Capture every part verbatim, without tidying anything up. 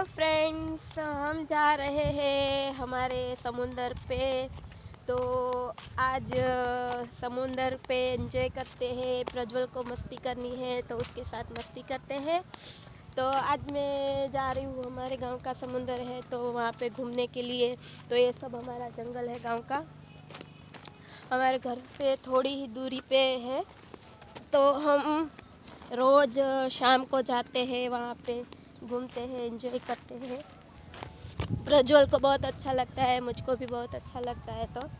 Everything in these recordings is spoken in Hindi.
हेलो फ्रेंड्स, हम जा रहे हैं हमारे समुंदर पे। तो आज समुंदर पे एंजॉय करते हैं। प्रज्वल को मस्ती करनी है तो उसके साथ मस्ती करते हैं। तो आज मैं जा रही हूँ, हमारे गांव का समुंदर है तो वहाँ पे घूमने के लिए। तो ये सब हमारा जंगल है गांव का, हमारे घर से थोड़ी ही दूरी पे है। तो हम रोज़ शाम को जाते हैं, वहाँ पे घूमते हैं, एंजॉय करते हैं। प्रज्वल को बहुत अच्छा लगता है, मुझको भी बहुत अच्छा लगता है। तो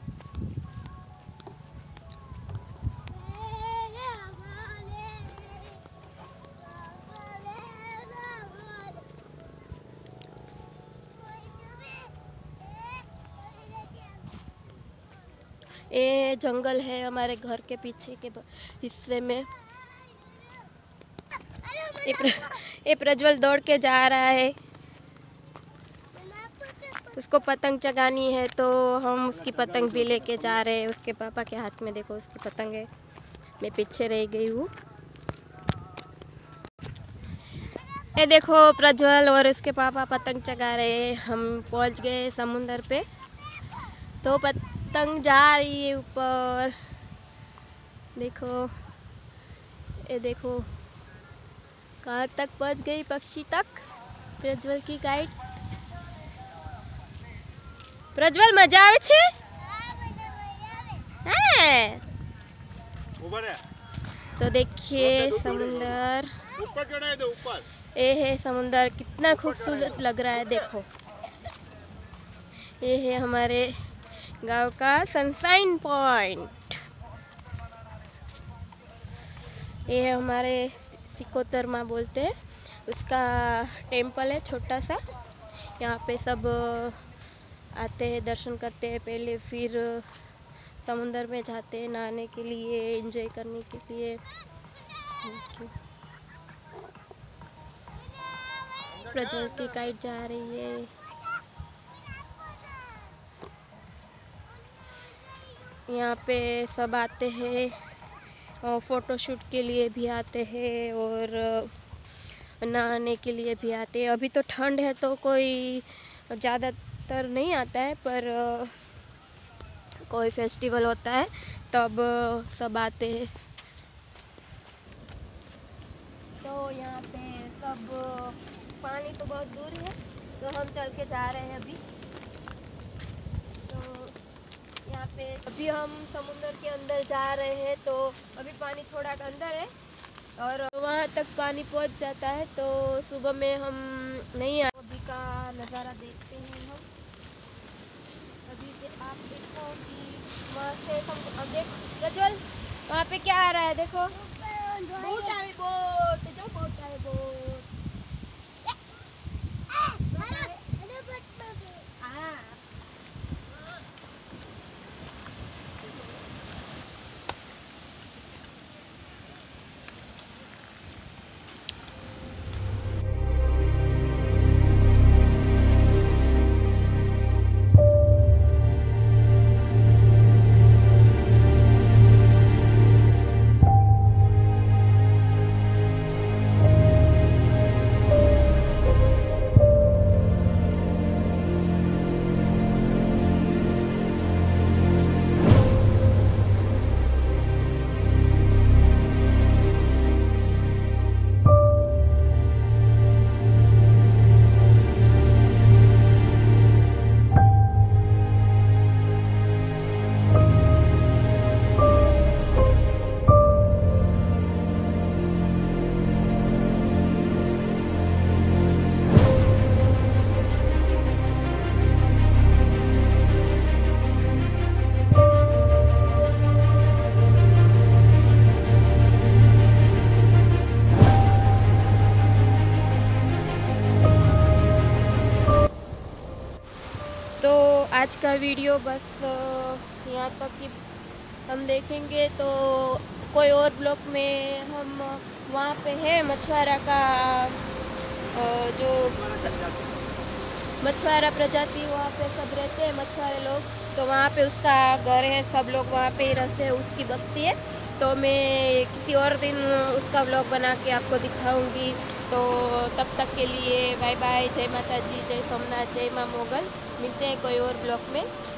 ये जंगल है हमारे घर के पीछे के हिस्से में। ये, प्र, ये प्रज्वल दौड़ के जा रहा है, उसको पतंग चगानी है तो हम उसकी पतंग भी लेके जा रहे हैं। उसके पापा के हाथ में देखो उसकी पतंग है, मैं पीछे रह गई हूँ। ये देखो प्रज्वल और उसके पापा पतंग चगा रहे हैं। हम पहुँच गए समुंदर पे, तो पतंग जा रही है ऊपर। देखो, ये देखो कहाँ तक पहुँच गई, पक्षी तक। प्रज्वल की गाइड। प्रज्वल मजा आवे छे? हाँ। तो देखिए समुंदर, ऊपर चढ़ाए दो ऊपर। ये है समुंदर, कितना खूबसूरत लग रहा है। देखो ये है हमारे गांव का सनशाइन पॉइंट। ये है हमारे सिकोतर माँ बोलते हैं, उसका टेम्पल है छोटा सा। यहाँ पे सब आते हैं, दर्शन करते हैं पहले, फिर समुंदर में जाते हैं नहाने के लिए, एंजॉय करने के लिए। प्रज्वल की गाइड जा रही है। यहाँ पे सब आते हैं, और फोटोशूट के लिए भी आते हैं और नहाने के लिए भी आते हैं। अभी तो ठंड है तो कोई ज़्यादातर नहीं आता है, पर कोई फेस्टिवल होता है तब सब आते हैं। तो यहाँ पे सब, पानी तो बहुत दूर है तो हम चल के जा रहे हैं अभी। तो यहाँ पे अभी हम समुंदर के अंदर जा रहे हैं, तो अभी पानी थोड़ा अंदर है और वहाँ तक पानी पहुँच जाता है। तो सुबह में हम नहीं आए। अभी का नज़ारा देखते हैं हम। अभी से आप देखो कि वहाँ से हम, अब देख प्रज्वल वहाँ पे क्या आ रहा है, देखो बोट आ रही, बोट जो बोट आ रही, बोट। हाँ, आज का वीडियो बस यहाँ तक ही हम देखेंगे। तो कोई और ब्लॉग में हम, वहाँ पे है मछुआरा का जो मछुआरा प्रजाति, वहाँ पे सब रहते हैं मछुआरे लोग। तो वहाँ पे उसका घर है, सब लोग वहाँ पे ही रहते हैं, उसकी बस्ती है। तो मैं किसी और दिन उसका ब्लॉग बना के आपको दिखाऊंगी। तो तब तक के लिए बाय बाय, जय माता जी, जय सोमनाथ, जय माँ मोगल। मिलते हैं कोई और ब्लॉग में।